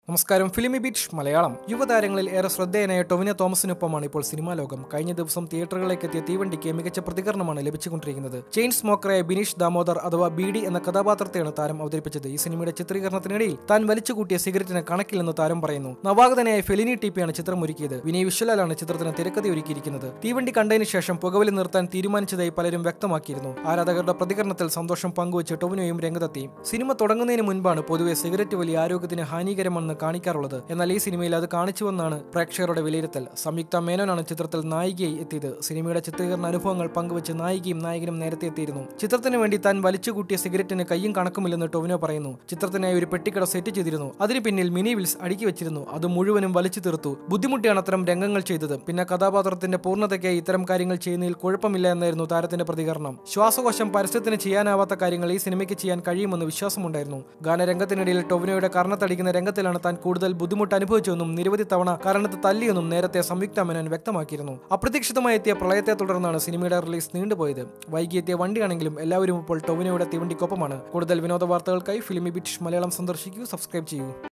നമസ്കാരം. ഫിലിമിബീറ്റ് മലയാളം യുവതാരങ്ങളിൽ ഏറെ ശ്രദ്ധേയനായ ടൊവിനോ തോമസിനൊപ്പമാണ് ഇപ്പോൾ സിനിമാ ലോകം. കഴിഞ്ഞ ദിവസം തിയേറ്ററുകളിലേക്ക് എത്തിയ തീവണ്ടിക്ക് മികച്ച പ്രതികരണമാണ് ലഭിച്ചുകൊണ്ടിരിക്കുന്നത്. ചെയിൻ സ്മോക്കറായ ബിനീഷ് ദാമോദർ അഥവാ ബീഡി എന്ന കഥാപാത്രത്തെയാണ് താരം അവതരിപ്പിച്ചത്. ഈ സിനിമയുടെ ചിത്രീകരണത്തിനിടയിൽ താൻ വലിച്ചുകൂട്ടിയ സിഗരറ്റിന് കണക്കില്ലെന്ന് താരം പറയുന്നു. നവാഗതനായ ഫെലിനി ടിപിയാണ് ചിത്രം ഒരുക്കിയത്. വിനയ് വിശ്വലാലാണ് ചിത്രത്തിന് തിരക്കഥ ഒരുക്കിയിരിക്കുന്നത്. തീവണ്ടി കണ്ടതിന് ശേഷം പുകവലി നിർത്താൻ തീരുമാനിച്ചതായി പലരും വ്യക്തമാക്കിയിരുന്നു. ആരാധകരുടെ പ്രതികരണത്തിൽ സന്തോഷം പങ്കുവച്ച് ടൊവിനോയും രംഗത്തെത്തി. സിനിമ തുടങ്ങുന്നതിന് മുൻപാണ് പൊതുവെ സിഗരറ്റ് വലി ആരോഗ്യത്തിന് ഹാനികരമെന്ന് കാണിക്കാറുള്ളത്. എന്നാൽ ഈ സിനിമയിൽ അത് കാണിച്ചുവെന്നാണ് പ്രേക്ഷകരുടെ വിലയിരുത്തൽ. സംയുക്ത മേനോനാണ് ചിത്രത്തിൽ നായികയായി എത്തിയത്. സിനിമയുടെ ചിത്രീകരണ അനുഭവങ്ങൾ പങ്കുവച്ച് നായികയും നായകനും നേരത്തെ എത്തിയിരുന്നു. ചിത്രത്തിന് വേണ്ടി താൻ വലിച്ചുകൂട്ടിയ സിഗരറ്റിന് കയ്യും കണക്കുമില്ലെന്ന് ടൊവിനോ പറയുന്നു. ചിത്രത്തിനായി ഒരു പെട്ടിക്കട സെറ്റ് ചെയ്തിരുന്നു. അതിന് പിന്നിൽ മിനി വിൽസ് അടുക്കി വെച്ചിരുന്നു. അത് മുഴുവനും വലിച്ചു തീർത്തു. ബുദ്ധിമുട്ടിയാണ് അത്തരം രംഗങ്ങൾ ചെയ്തത്. പിന്നെ കഥാപാത്രത്തിന്റെ പൂർണ്ണതയ്ക്കായി ഇത്തരം കാര്യങ്ങൾ ചെയ്യുന്നതിൽ കുഴപ്പമില്ല എന്നായിരുന്നു താരത്തിന്റെ പ്രതികരണം. ശ്വാസകോശം പരസ്യത്തിന് ചെയ്യാനാവാത്ത കാര്യങ്ങൾ ഈ സിനിമയ്ക്ക് ചെയ്യാൻ കഴിയുമെന്ന് വിശ്വാസമുണ്ടായിരുന്നു. ഗാനരംഗത്തിനിടയിൽ ടൊവിനോയുടെ കർണത്തടിക്കുന്ന രംഗത്തിലാണ് താൻ കൂടുതൽ ബുദ്ധിമുട്ട് അനുഭവിച്ചുവെന്നും നിരവധി തവണ കരണത്ത് തല്ലിയെന്നും നേരത്തെ സംയുക്ത മേനോൻ വ്യക്തമാക്കിയിരുന്നു. അപ്രതീക്ഷിതമായി എത്തിയ പ്രളയത്തെ തുടർന്നാണ് സിനിമയുടെ റിലീസ് നീണ്ടുപോയത്. വൈകിയെത്തിയ വണ്ടിയാണെങ്കിലും എല്ലാവരും ഇപ്പോൾ ടൊവിനോയുടെ തീവണ്ടിക്കൊപ്പമാണ്. കൂടുതൽ വിനോദ വാർത്തകൾക്കായി ഫിലിമിബീറ്റ് മലയാളം സന്ദർശിക്കൂ, സബ്സ്ക്രൈബ് ചെയ്യൂ.